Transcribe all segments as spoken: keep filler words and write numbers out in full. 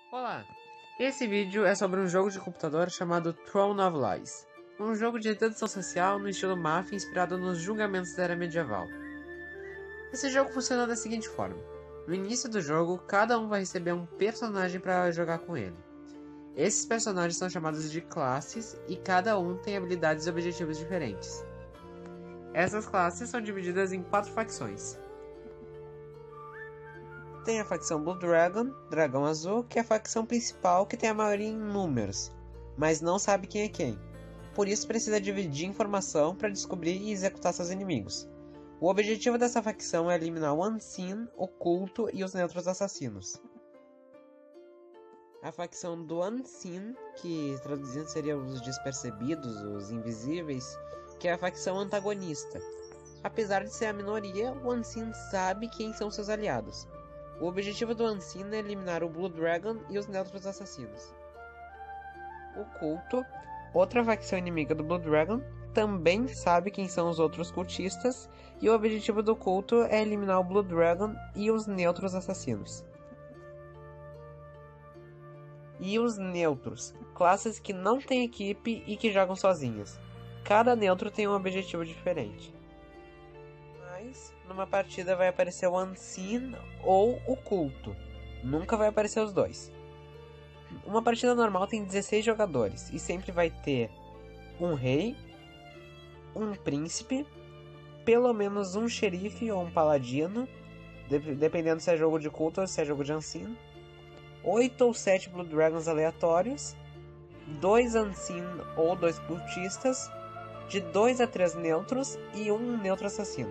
Olá! Esse vídeo é sobre um jogo de computador chamado Throne of Lies, um jogo de dedução social no estilo Mafia inspirado nos julgamentos da era medieval. Esse jogo funciona da seguinte forma: no início do jogo, cada um vai receber um personagem para jogar com ele. Esses personagens são chamados de classes e cada um tem habilidades e objetivos diferentes. Essas classes são divididas em quatro facções. Tem a facção Blue Dragon, Dragão Azul, que é a facção principal que tem a maioria em números, mas não sabe quem é quem. Por isso precisa dividir informação para descobrir e executar seus inimigos. O objetivo dessa facção é eliminar o Unseen, o Culto e os Neutros Assassinos. A facção do Unseen, que traduzindo seria os despercebidos, os invisíveis, que é a facção antagonista. Apesar de ser a minoria, o Unseen sabe quem são seus aliados. O objetivo do Unseen é eliminar o Blue Dragon e os Neutros Assassinos. O Culto, outra facção inimiga do Blue Dragon, também sabe quem são os outros cultistas, e o objetivo do Culto é eliminar o Blue Dragon e os Neutros Assassinos. E os Neutros, classes que não têm equipe e que jogam sozinhas. Cada Neutro tem um objetivo diferente. Mas, numa partida vai aparecer o Unseen ou o Culto. Nunca vai aparecer os dois. Uma partida normal tem dezesseis jogadores e sempre vai ter um rei, um príncipe, pelo menos um xerife ou um paladino, dependendo se é jogo de culto ou se é jogo de Unseen, oito ou sete Blue Dragons aleatórios, dois Unseen ou dois cultistas, de dois a três neutros e um neutro assassino.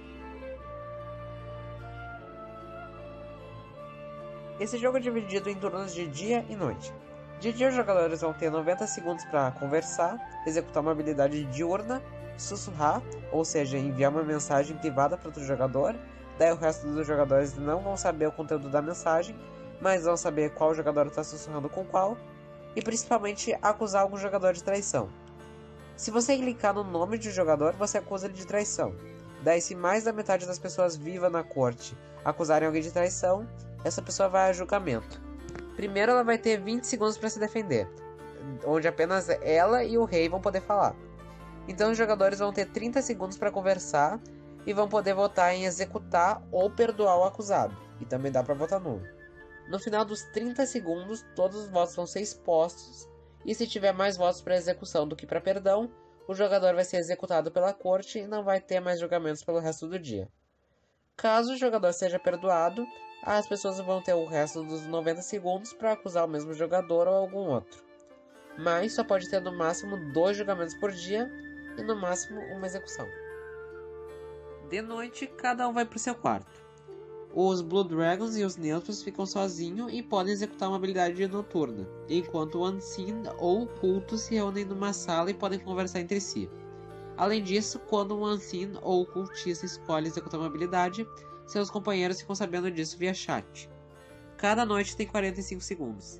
Esse jogo é dividido em turnos de dia e noite. De dia os jogadores vão ter noventa segundos para conversar, executar uma habilidade diurna, sussurrar, ou seja, enviar uma mensagem privada para outro jogador, daí o resto dos jogadores não vão saber o conteúdo da mensagem, mas vão saber qual jogador está sussurrando com qual, e principalmente acusar algum jogador de traição. Se você clicar no nome de um jogador, você acusa ele de traição. Daí se mais da metade das pessoas vivas na corte acusarem alguém de traição, essa pessoa vai a julgamento. Primeiro ela vai ter vinte segundos para se defender, onde apenas ela e o rei vão poder falar. Então os jogadores vão ter trinta segundos para conversar e vão poder votar em executar ou perdoar o acusado. E também dá para votar nulo. No final dos trinta segundos, todos os votos vão ser expostos, e se tiver mais votos para execução do que para perdão, o jogador vai ser executado pela corte e não vai ter mais julgamentos pelo resto do dia. Caso o jogador seja perdoado, as pessoas vão ter o resto dos noventa segundos para acusar o mesmo jogador ou algum outro. Mas só pode ter no máximo dois julgamentos por dia e no máximo uma execução. De noite, cada um vai para o seu quarto. Os Blue Dragons e os Neutros ficam sozinhos e podem executar uma habilidade noturna, enquanto o Unseen ou o Culto se reúnem numa sala e podem conversar entre si. Além disso, quando o Unseen ou o Cultista escolhe executar uma habilidade, seus companheiros ficam sabendo disso via chat. Cada noite tem quarenta e cinco segundos.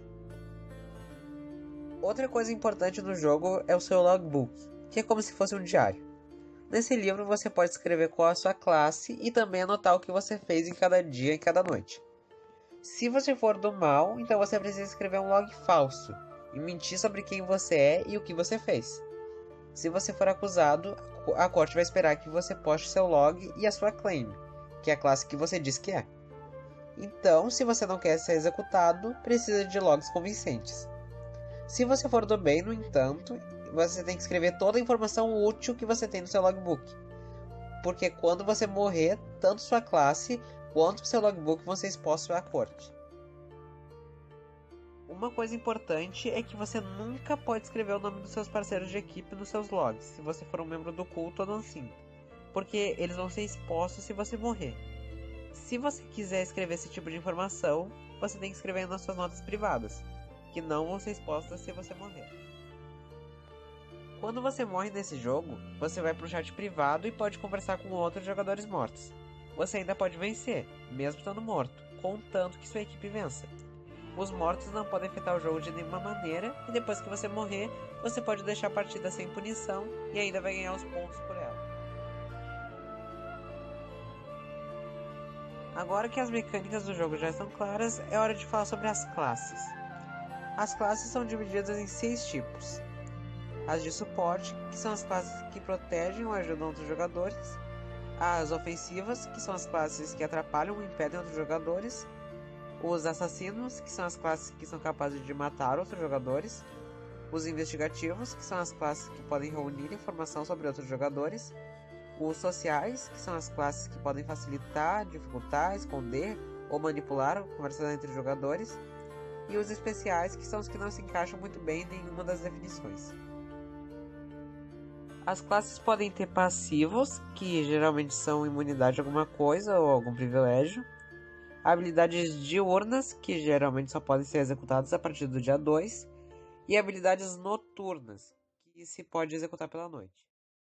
Outra coisa importante no jogo é o seu logbook, que é como se fosse um diário. Nesse livro você pode escrever qual é a sua classe e também anotar o que você fez em cada dia e cada noite. Se você for do mal, então você precisa escrever um log falso e mentir sobre quem você é e o que você fez. Se você for acusado, a corte vai esperar que você poste seu log e a sua claim, que é a classe que você diz que é. Então, se você não quer ser executado, precisa de logs convincentes. Se você for do bem, no entanto, você tem que escrever toda a informação útil que você tem no seu logbook. Porque quando você morrer, tanto sua classe quanto seu logbook vão ser expostos à corte. Uma coisa importante é que você nunca pode escrever o nome dos seus parceiros de equipe nos seus logs, se você for um membro do culto ou do Unseen, porque eles vão ser expostos se você morrer. Se você quiser escrever esse tipo de informação, você tem que escrever nas suas notas privadas, que não vão ser expostas se você morrer. Quando você morre nesse jogo, você vai para o chat privado e pode conversar com outros jogadores mortos. Você ainda pode vencer, mesmo estando morto, contanto que sua equipe vença. Os mortos não podem afetar o jogo de nenhuma maneira, e depois que você morrer, você pode deixar a partida sem punição e ainda vai ganhar os pontos por ela. Agora que as mecânicas do jogo já estão claras, é hora de falar sobre as classes. As classes são divididas em seis tipos. As de suporte, que são as classes que protegem ou ajudam outros jogadores. As ofensivas, que são as classes que atrapalham ou impedem outros jogadores. Os assassinos, que são as classes que são capazes de matar outros jogadores. Os investigativos, que são as classes que podem reunir informação sobre outros jogadores. Os sociais, que são as classes que podem facilitar, dificultar, esconder ou manipular a conversa entre os jogadores. E os especiais, que são os que não se encaixam muito bem em nenhuma das definições. As classes podem ter passivos, que geralmente são imunidade a alguma coisa ou algum privilégio. Habilidades diurnas, que geralmente só podem ser executadas a partir do dia dois. E habilidades noturnas, que se pode executar pela noite.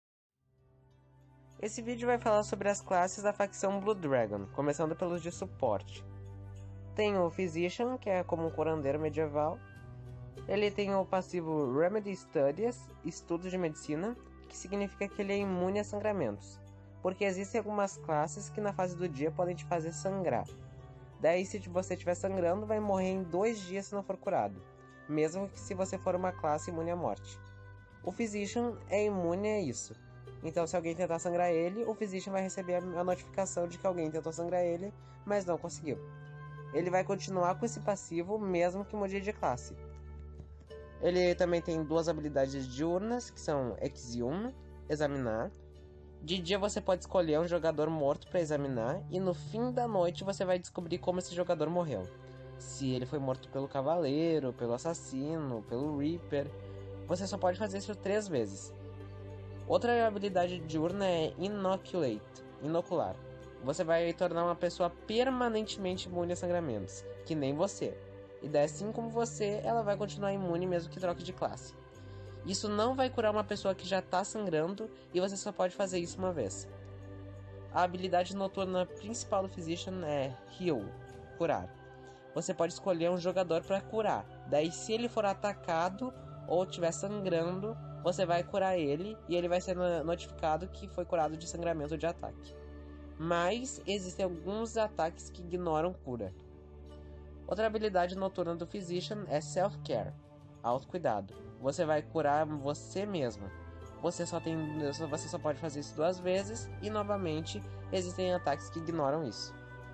Esse vídeo vai falar sobre as classes da facção Blue Dragon, começando pelos de suporte. Tem o Physician, que é como um curandeiro medieval. Ele tem o passivo Remedy Studies, estudos de medicina, que significa que ele é imune a sangramentos, porque existem algumas classes que na fase do dia podem te fazer sangrar. Daí, se você estiver sangrando, vai morrer em dois dias se não for curado, mesmo que se você for uma classe imune à morte. O Physician é imune a isso, então se alguém tentar sangrar ele, o Physician vai receber a notificação de que alguém tentou sangrar ele, mas não conseguiu. Ele vai continuar com esse passivo mesmo que mude de classe. Ele também tem duas habilidades diurnas, que são Exhume, examinar. De dia você pode escolher um jogador morto para examinar, e no fim da noite você vai descobrir como esse jogador morreu. Se ele foi morto pelo cavaleiro, pelo assassino, pelo Reaper. Você só pode fazer isso três vezes. Outra habilidade diurna é Inoculate, inocular. Você vai tornar uma pessoa permanentemente imune a sangramentos, que nem você. E daí, assim como você, ela vai continuar imune mesmo que troque de classe. Isso não vai curar uma pessoa que já está sangrando, e você só pode fazer isso uma vez. A habilidade noturna principal do Physician é Heal, curar. Você pode escolher um jogador para curar. Daí, se ele for atacado ou estiver sangrando, você vai curar ele, e ele vai ser notificado que foi curado de sangramento de ataque. Mas existem alguns ataques que ignoram cura. Outra habilidade noturna do Physician é Self-Care, autocuidado. Você vai curar você mesmo. Você só, tem, você só pode fazer isso duas vezes, e novamente existem ataques que ignoram isso.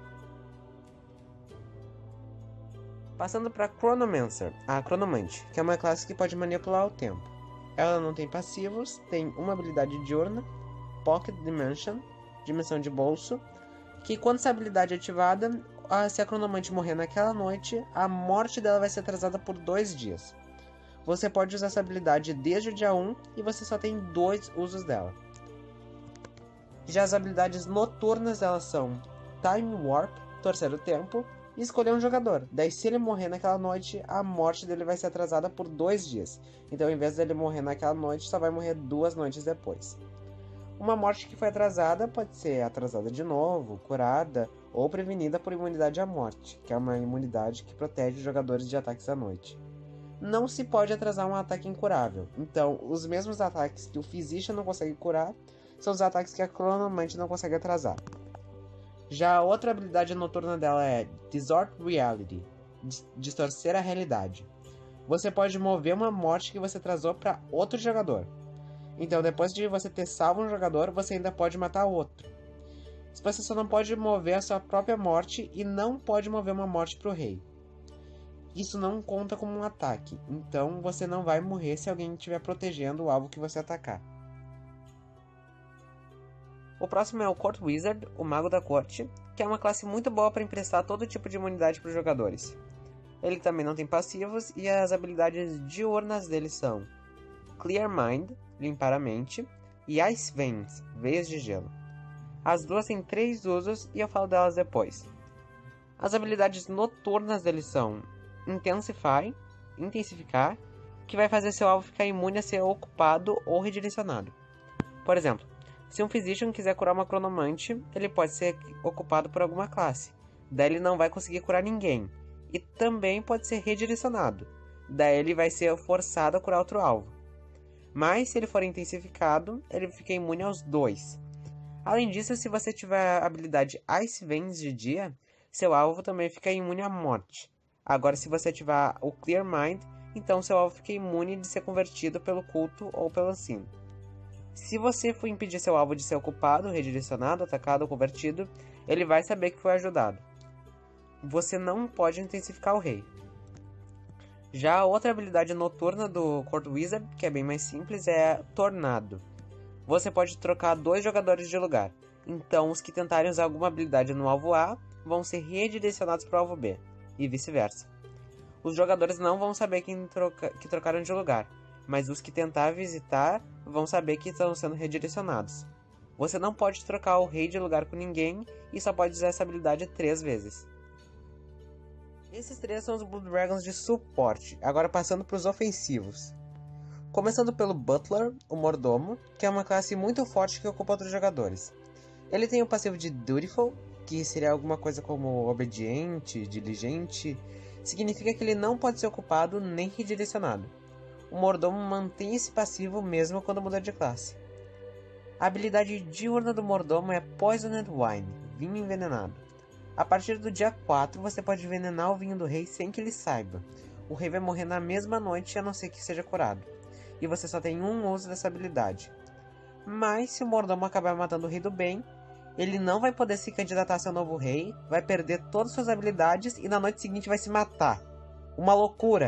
Passando para Chronomancer, a Cronomante, que é uma classe que pode manipular o tempo. Ela não tem passivos, tem uma habilidade diurna, Pocket Dimension, dimensão de bolso, que quando essa habilidade é ativada, se a Cronomante morrer naquela noite, a morte dela vai ser atrasada por dois dias. Você pode usar essa habilidade desde o dia um, e você só tem dois usos dela. Já as habilidades noturnas delas são Time Warp, torcer o tempo, e escolher um jogador. Daí, se ele morrer naquela noite, a morte dele vai ser atrasada por dois dias. Então, ao invés dele morrer naquela noite, só vai morrer duas noites depois. Uma morte que foi atrasada pode ser atrasada de novo, curada ou prevenida por imunidade à morte, que é uma imunidade que protege os jogadores de ataques à noite. Não se pode atrasar um ataque incurável, então os mesmos ataques que o Physician não consegue curar são os ataques que a Cronomante não consegue atrasar. Já a outra habilidade noturna dela é Distort Reality, distorcer a realidade. Você pode mover uma morte que você atrasou para outro jogador. Então, depois de você ter salvo um jogador, você ainda pode matar outro. Você só não pode mover a sua própria morte e não pode mover uma morte para o rei. Isso não conta como um ataque, então você não vai morrer se alguém estiver protegendo o alvo que você atacar. O próximo é o Court Wizard, o Mago da Corte, que é uma classe muito boa para emprestar todo tipo de imunidade para os jogadores. Ele também não tem passivos, e as habilidades diurnas dele são Clear Mind, limpar a mente, e Ice Veins, veias de gelo. As duas têm três usos, e eu falo delas depois. As habilidades noturnas dele são Intensify, intensificar, que vai fazer seu alvo ficar imune a ser ocupado ou redirecionado. Por exemplo, se um Physician quiser curar uma Cronomante, ele pode ser ocupado por alguma classe. Daí ele não vai conseguir curar ninguém. E também pode ser redirecionado. Daí ele vai ser forçado a curar outro alvo. Mas se ele for intensificado, ele fica imune aos dois. Além disso, se você tiver a habilidade Ice Veins de dia, seu alvo também fica imune à morte. Agora, se você ativar o Clear Mind, então seu alvo fica imune de ser convertido pelo culto ou pelo ensino. Se você for impedir seu alvo de ser ocupado, redirecionado, atacado ou convertido, ele vai saber que foi ajudado. Você não pode intensificar o rei. Já a outra habilidade noturna do Court Wizard, que é bem mais simples, é Tornado. Você pode trocar dois jogadores de lugar, então os que tentarem usar alguma habilidade no alvo A vão ser redirecionados para o alvo B, e vice-versa. Os jogadores não vão saber quem troca, que trocaram de lugar, mas os que tentar visitar vão saber que estão sendo redirecionados. Você não pode trocar o rei de lugar com ninguém e só pode usar essa habilidade três vezes. Esses três são os Blue Dragons de suporte, agora passando para os ofensivos. Começando pelo Butler, o Mordomo, que é uma classe muito forte que ocupa outros jogadores. Ele tem o passivo de Dutiful, que seria alguma coisa como obediente, diligente. Significa que ele não pode ser ocupado nem redirecionado. O Mordomo mantém esse passivo mesmo quando muda de classe. A habilidade diurna do Mordomo é Poisoned Wine, vinho envenenado. A partir do dia quatro, você pode envenenar o vinho do rei sem que ele saiba. O rei vai morrer na mesma noite, a não ser que seja curado. E você só tem um uso dessa habilidade. Mas se o Mordomo acabar matando o rei do bem, ele não vai poder se candidatar a ser o novo rei, vai perder todas suas habilidades e na noite seguinte vai se matar. Uma loucura!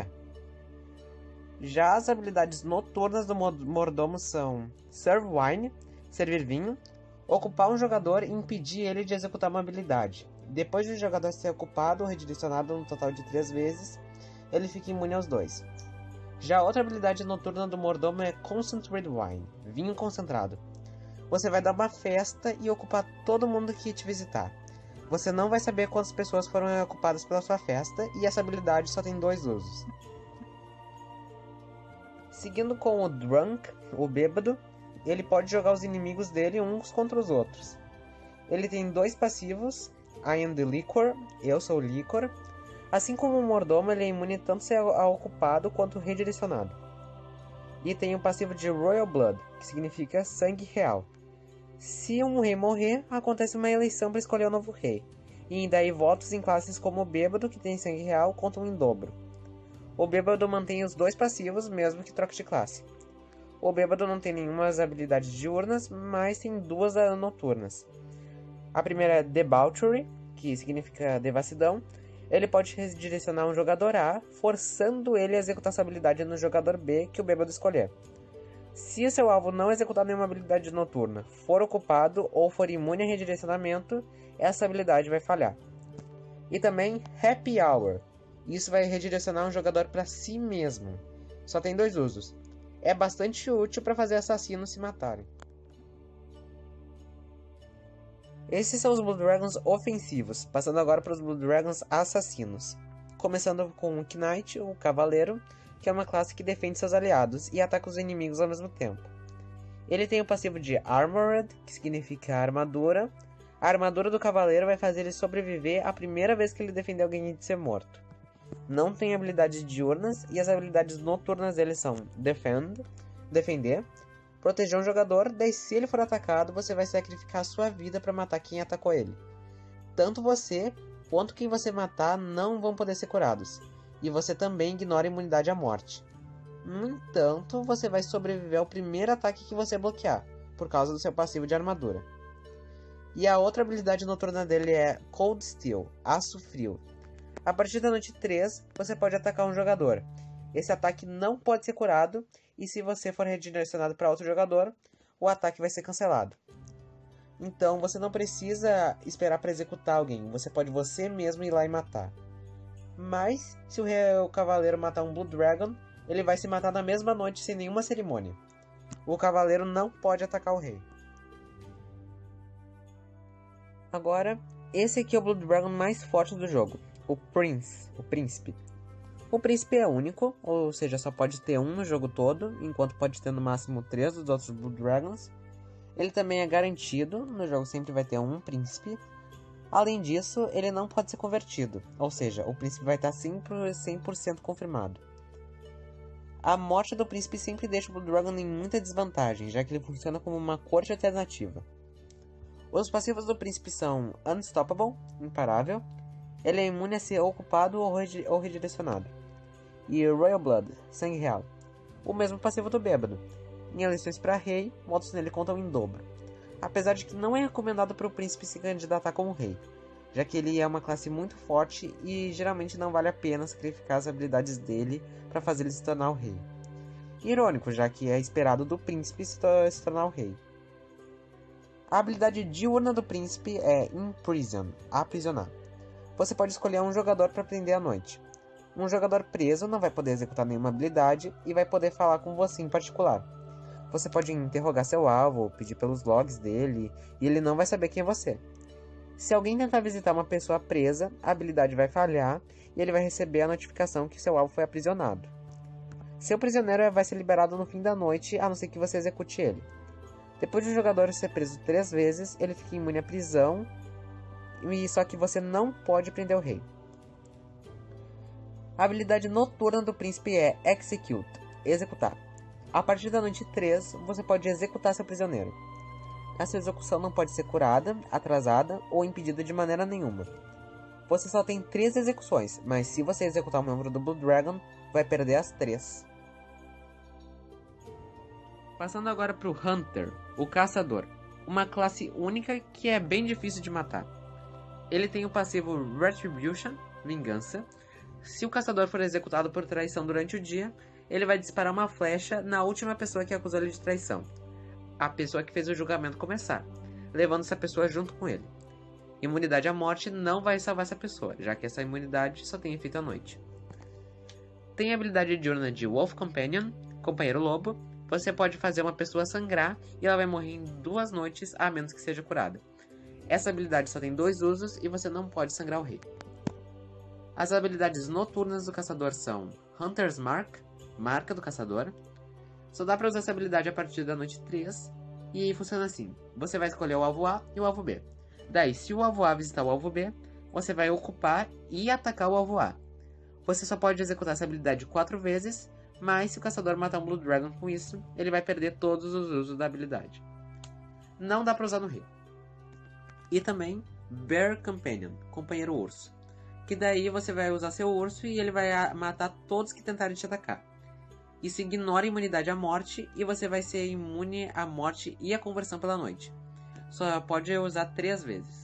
Já as habilidades noturnas do Mordomo são Serve Wine, servir vinho, ocupar um jogador e impedir ele de executar uma habilidade. Depois de o jogador ser ocupado ou redirecionado no total de três vezes, ele fica imune aos dois. Já a outra habilidade noturna do Mordomo é Concentrated Wine, vinho concentrado. Você vai dar uma festa e ocupar todo mundo que te visitar. Você não vai saber quantas pessoas foram ocupadas pela sua festa e essa habilidade só tem dois usos. Seguindo com o Drunk, o bêbado, ele pode jogar os inimigos dele uns contra os outros. Ele tem dois passivos, I am the Liquor, eu sou o licor. Assim como o Mordomo, ele é imune tanto ser ocupado quanto redirecionado. E tem o passivo de Royal Blood, que significa sangue real. Se um rei morrer, acontece uma eleição para escolher o novo rei. E daí votos em classes como o bêbado, que tem sangue real, contam em dobro. O bêbado mantém os dois passivos, mesmo que troque de classe. O bêbado não tem nenhuma habilidades diurnas, mas tem duas noturnas. A primeira é Debauchery, que significa devassidão. Ele pode redirecionar um jogador A, forçando ele a executar sua habilidade no jogador B que o bêbado escolher. Se o seu alvo não executar nenhuma habilidade noturna, for ocupado ou for imune a redirecionamento, essa habilidade vai falhar. E também Happy Hour. Isso vai redirecionar um jogador para si mesmo. Só tem dois usos. É bastante útil para fazer assassinos se matarem. Esses são os Blue Dragons ofensivos, passando agora para os Blue Dragons assassinos. Começando com o Knight, o Cavaleiro, que é uma classe que defende seus aliados e ataca os inimigos ao mesmo tempo. Ele tem o passivo de Armored, que significa armadura. A armadura do Cavaleiro vai fazer ele sobreviver a primeira vez que ele defender alguém de ser morto. Não tem habilidades diurnas e as habilidades noturnas dele são Defend, defender, proteger um jogador, daí se ele for atacado, você vai sacrificar a sua vida para matar quem atacou ele. Tanto você quanto quem você matar não vão poder ser curados, e você também ignora a imunidade à morte. No entanto, você vai sobreviver ao primeiro ataque que você bloquear, por causa do seu passivo de armadura. E a outra habilidade noturna dele é Cold Steel, aço frio. A partir da noite três, você pode atacar um jogador. Esse ataque não pode ser curado, e se você for redirecionado para outro jogador, o ataque vai ser cancelado. Então você não precisa esperar para executar alguém, você pode você mesmo ir lá e matar. Mas, se o, rei, o cavaleiro matar um Blue Dragon, ele vai se matar na mesma noite sem nenhuma cerimônia. O cavaleiro não pode atacar o rei. Agora, esse aqui é o Blue Dragon mais forte do jogo, o Prince, o Príncipe. O Príncipe é único, ou seja, só pode ter um no jogo todo, enquanto pode ter no máximo três dos outros Blue Dragons. Ele também é garantido, no jogo sempre vai ter um Príncipe. Além disso, ele não pode ser convertido, ou seja, o Príncipe vai estar sempre cem por cento confirmado. A morte do Príncipe sempre deixa o Blue Dragon em muita desvantagem, já que ele funciona como uma corte alternativa. Os passivos do Príncipe são Unstoppable, imparável, Ele é imune a ser ocupado ou, redi ou redirecionado. E Royal Blood, sangue real. O mesmo passivo do bêbado. Em eleições para rei, votos nele contam em dobro. Apesar de que não é recomendado para o príncipe se candidatar como rei, já que ele é uma classe muito forte e geralmente não vale a pena sacrificar as habilidades dele para fazer ele se tornar o rei. Irônico, já que é esperado do príncipe se, to se tornar o rei. A habilidade diurna do príncipe é Imprison, aprisionar. Você pode escolher um jogador para prender à noite. Um jogador preso não vai poder executar nenhuma habilidade e vai poder falar com você em particular. Você pode interrogar seu alvo ou pedir pelos logs dele e ele não vai saber quem é você. Se alguém tentar visitar uma pessoa presa, a habilidade vai falhar e ele vai receber a notificação que seu alvo foi aprisionado. Seu prisioneiro vai ser liberado no fim da noite, a não ser que você execute ele. Depois de o jogador ser preso três vezes, ele fica imune à prisão, e só que você não pode prender o rei. A habilidade noturna do príncipe é Execute, executar. A partir da noite três, você pode executar seu prisioneiro. Essa execução não pode ser curada, atrasada ou impedida de maneira nenhuma. Você só tem três execuções, mas se você executar um membro do Blue Dragon, vai perder as três. Passando agora para o Hunter, o Caçador. Uma classe única que é bem difícil de matar. Ele tem o passivo Retribution, Vingança. Se o Caçador for executado por traição durante o dia, ele vai disparar uma flecha na última pessoa que acusou ele de traição. A pessoa que fez o julgamento começar, levando essa pessoa junto com ele. Imunidade à morte não vai salvar essa pessoa, já que essa imunidade só tem efeito à noite. Tem a habilidade diurna de Wolf Companion, Companheiro Lobo. Você pode fazer uma pessoa sangrar e ela vai morrer em duas noites, a menos que seja curada. Essa habilidade só tem dois usos e você não pode sangrar o rei. As habilidades noturnas do caçador são Hunter's Mark, Marca do Caçador. Só dá pra usar essa habilidade a partir da noite três. E funciona assim. Você vai escolher o alvo A e o alvo B. Daí, se o alvo A visitar o alvo B, você vai ocupar e atacar o alvo A. Você só pode executar essa habilidade quatro vezes, mas se o caçador matar um Blue Dragon com isso, ele vai perder todos os usos da habilidade. Não dá pra usar no rei. E também Bear Companion, Companheiro Urso. Que daí você vai usar seu urso e ele vai matar todos que tentarem te atacar. Isso ignora a imunidade à morte e você vai ser imune à morte e à conversão pela noite. Só pode usar três vezes.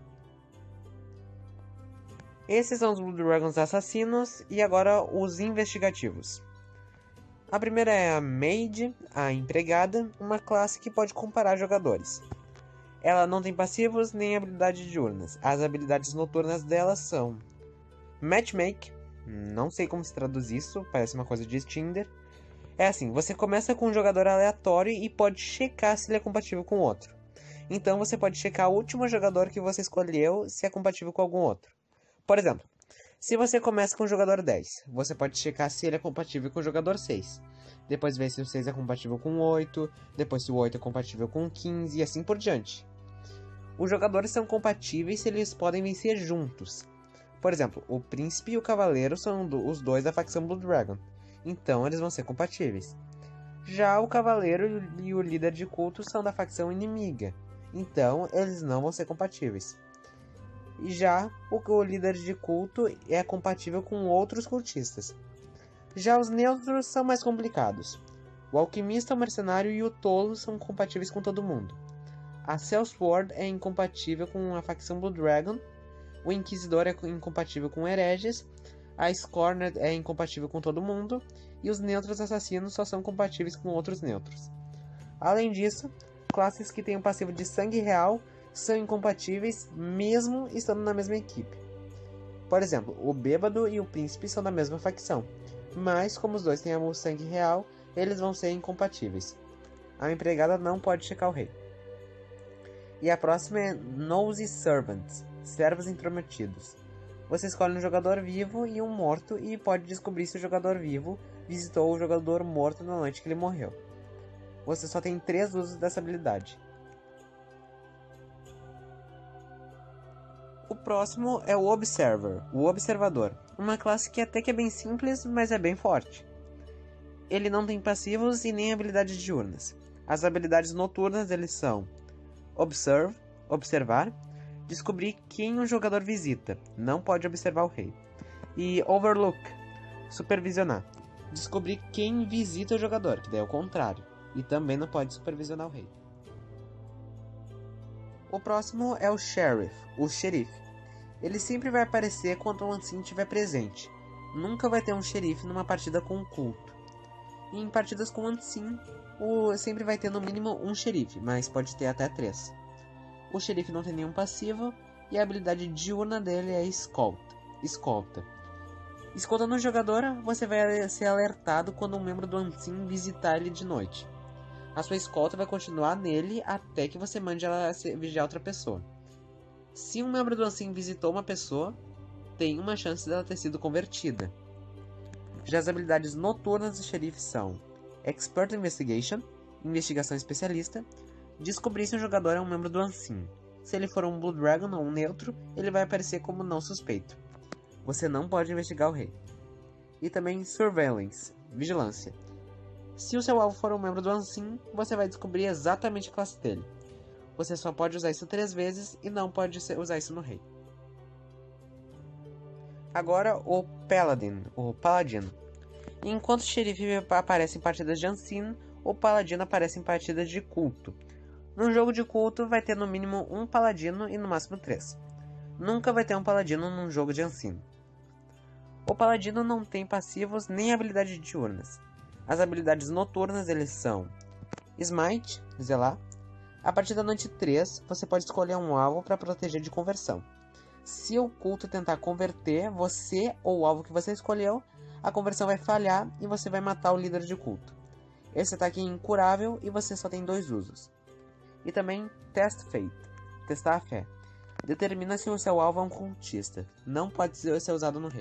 Esses são os Blue Dragons assassinos e agora os investigativos. A primeira é a Maid, a empregada, uma classe que pode comparar jogadores. Ela não tem passivos nem habilidades diurnas. As habilidades noturnas dela são Matchmake, não sei como se traduz isso, parece uma coisa de Tinder. É assim, você começa com um jogador aleatório e pode checar se ele é compatível com outro. Então você pode checar o último jogador que você escolheu se é compatível com algum outro. Por exemplo, se você começa com o jogador dez, você pode checar se ele é compatível com o jogador seis. Depois ver se o seis é compatível com o oito, depois se o oito é compatível com o quinze e assim por diante. Os jogadores são compatíveis se eles podem vencer juntos. Por exemplo, o príncipe e o cavaleiro são os dois da facção Blue Dragon, então eles vão ser compatíveis. Já o cavaleiro e o líder de culto são da facção inimiga, então eles não vão ser compatíveis. E já o líder de culto é compatível com outros cultistas. Já os neutros são mais complicados. O alquimista, o mercenário e o tolo são compatíveis com todo mundo. A Sellsword é incompatível com a facção Blue Dragon. O Inquisidor é incompatível com hereges. A Scorner é incompatível com todo mundo. E os neutros assassinos só são compatíveis com outros neutros. Além disso, classes que têm um passivo de sangue real são incompatíveis mesmo estando na mesma equipe. Por exemplo, o bêbado e o príncipe são da mesma facção, mas como os dois têm o sangue real, eles vão ser incompatíveis. A empregada não pode checar o rei. E a próxima é Nosy Servants, servos intrometidos. Você escolhe um jogador vivo e um morto e pode descobrir se o jogador vivo visitou o jogador morto na noite que ele morreu. Você só tem três usos dessa habilidade. O próximo é o Observer, o Observador, uma classe que até que é bem simples, mas é bem forte. Ele não tem passivos e nem habilidades diurnas. As habilidades noturnas deles são Observe, observar, Descobrir quem um jogador visita, não pode observar o rei. E Overlook, supervisionar. Descobrir quem visita o jogador, que daí é o contrário, e também não pode supervisionar o rei. O próximo é o Sheriff, o xerife. Ele sempre vai aparecer quando o Unseen estiver presente. Nunca vai ter um xerife numa partida com um culto. E em partidas com Unseen, o... sempre vai ter no mínimo um xerife, mas pode ter até três. O xerife não tem nenhum passivo, e a habilidade diurna dele é escolta. Escolta. Escoltando um jogador, você vai ser alertado quando um membro do Unseen visitar ele de noite. A sua escolta vai continuar nele até que você mande ela vigiar outra pessoa. Se um membro do Unseen visitou uma pessoa, tem uma chance dela ter sido convertida. Já as habilidades noturnas do xerife são Expert Investigation, investigação especialista, descobrir se um jogador é um membro do Unseen. Se ele for um Blue Dragon ou um neutro, ele vai aparecer como não suspeito. Você não pode investigar o rei. E também Surveillance, vigilância. Se o seu alvo for um membro do Unseen, você vai descobrir exatamente a classe dele. Você só pode usar isso três vezes e não pode usar isso no rei. Agora o Paladin, o Paladino. Enquanto o xerife aparece em partidas de Unseen, o Paladino aparece em partidas de culto. Num jogo de culto vai ter no mínimo um Paladino e no máximo três. Nunca vai ter um Paladino num jogo de Unseen. O Paladino não tem passivos nem habilidades diurnas. As habilidades noturnas eles são Smite, zelar. A partir da noite três, você pode escolher um alvo para proteger de conversão. Se o culto tentar converter você ou o alvo que você escolheu, a conversão vai falhar e você vai matar o líder de culto. Esse ataque é incurável e você só tem dois usos. E também Test Fate, testar a fé. Determina se o seu alvo é um cultista. Não pode ser usado no rei.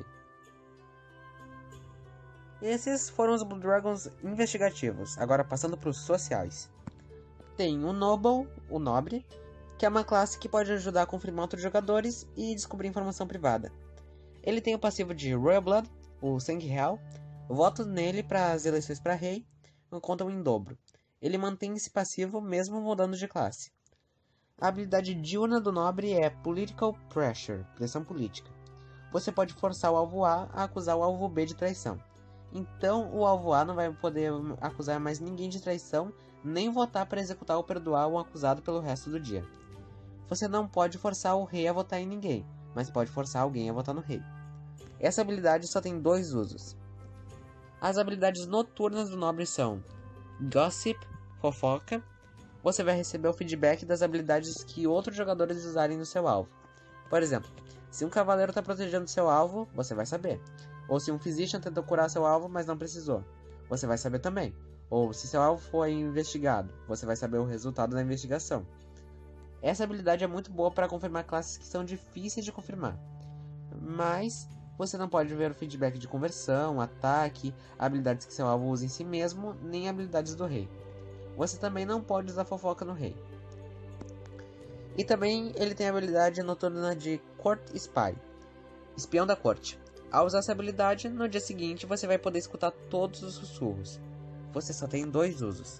Esses foram os Blue Dragons investigativos. Agora passando para os sociais. Tem o Noble, o Nobre, que é uma classe que pode ajudar a confirmar outros jogadores e descobrir informação privada. Ele tem o passivo de Royal Blood, o Sangue Real. Votos nele para as eleições para rei contam em dobro. Ele mantém esse passivo mesmo mudando de classe. A habilidade diurna do Nobre é Political Pressure, pressão política. Você pode forçar o alvo A a acusar o alvo B de traição. Então o alvo A não vai poder acusar mais ninguém de traição, nem votar para executar ou perdoar um acusado pelo resto do dia. Você não pode forçar o rei a votar em ninguém, mas pode forçar alguém a votar no rei. Essa habilidade só tem dois usos. As habilidades noturnas do Nobre são Gossip, fofoca. Você vai receber o feedback das habilidades que outros jogadores usarem no seu alvo. Por exemplo, se um cavaleiro está protegendo seu alvo, você vai saber. Ou se um Physician tentou curar seu alvo, mas não precisou, você vai saber também. Ou se seu alvo foi investigado, você vai saber o resultado da investigação. Essa habilidade é muito boa para confirmar classes que são difíceis de confirmar. Mas você não pode ver o feedback de conversão, ataque, habilidades que seu alvo usa em si mesmo, nem habilidades do rei. Você também não pode usar fofoca no rei. E também ele tem a habilidade noturna de Court Spy, espião da corte. Ao usar essa habilidade, no dia seguinte você vai poder escutar todos os sussurros. Você só tem dois usos.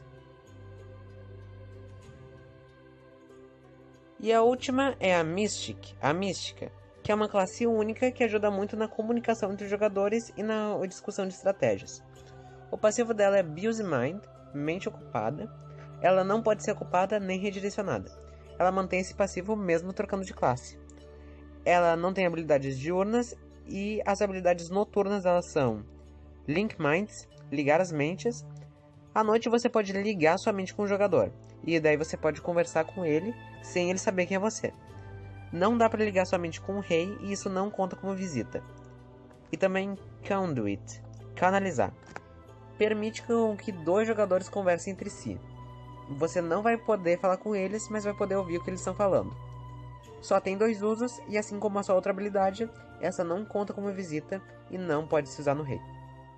E a última é a Mystic, a Mística, que é uma classe única que ajuda muito na comunicação entre os jogadores e na discussão de estratégias. O passivo dela é Busy Mind, mente ocupada. Ela não pode ser ocupada nem redirecionada. Ela mantém esse passivo mesmo trocando de classe. Ela não tem habilidades diurnas e as habilidades noturnas elas são Link Minds, ligar as mentes. À noite você pode ligar sua mente com o jogador, e daí você pode conversar com ele sem ele saber quem é você. Não dá para ligar sua mente com o rei e isso não conta como visita. E também Conduit, canalizar. Permite que dois jogadores conversem entre si. Você não vai poder falar com eles, mas vai poder ouvir o que eles estão falando. Só tem dois usos e assim como a sua outra habilidade, essa não conta como visita e não pode se usar no rei.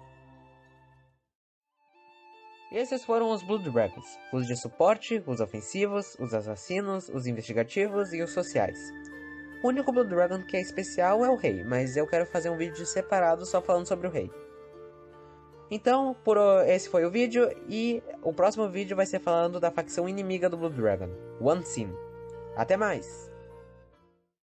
Esses foram os Blue Dragons, os de suporte, os ofensivos, os assassinos, os investigativos e os sociais. O único Blue Dragon que é especial é o rei, mas eu quero fazer um vídeo separado só falando sobre o rei. Então, por esse foi o vídeo e o próximo vídeo vai ser falando da facção inimiga do Blue Dragon, o Unseen. Até mais!